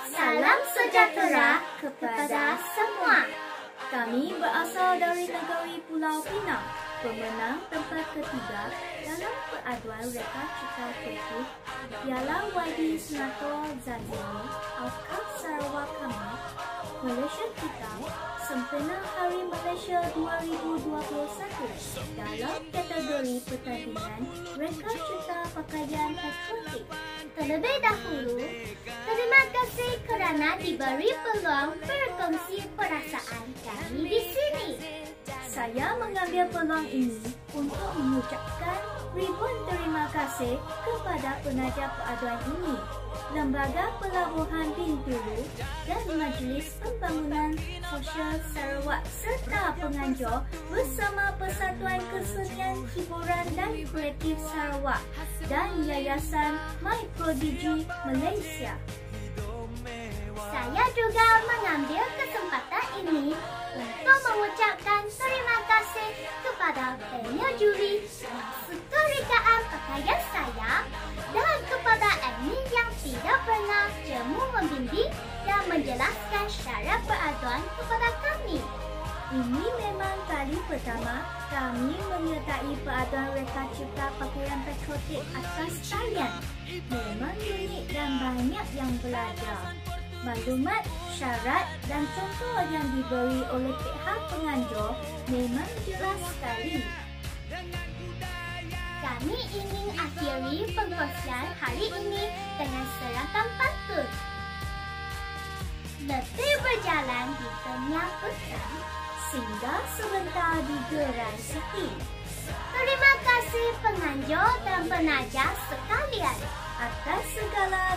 Salam sejahtera kepada semua. Kami berasal dari negeri Pulau Pinang, pemenang tempat ketiga dalam peraduan reka cita Turki Piala YB Senator Zazili Alkaf Sarawak kami, Malaysia kita, sempena Hari Malaysia 2021 dalam kategori pertandingan reka cita pakaian patriotik. Terlebih dahulu, terima kasih kerana diberi peluang berkongsi perasaan kami di sini. Saya mengambil peluang ini untuk mengucapkan ribuan terima kasih kepada penaja peraduan ini, Lembaga Pelabuhan Bintulu dan Majlis Pembangunan Sosial Sarawak serta penganjur bersama Persatuan Kesenian Hiburan dan Kreatif Sarawak dan Yayasan My Prodigy Malaysia. Saya juga mengambil kesempatan ini untuk mengucapkan terima kasih kepada panel juri yang suka rekaan pakaian saya dan kepada admin yang tidak pernah jemu membimbing dan menjelaskan syarat peraduan kepada kami. Ini memang kali pertama kami menyertai peraduan reka cipta pakaian patriotik atas talian. Memang unik dan banyak yang belajar. Maklumat, syarat dan contoh yang diberi oleh pihak penganjur memang jelas sekali. Kami ingin akhiri pengkongsian hari ini dengan serangkaian pantun. Letih berjalan di tengah petang, singgah sebentar di gerai Siti. Terima kasih penganjur dan penaja sekalian atas segala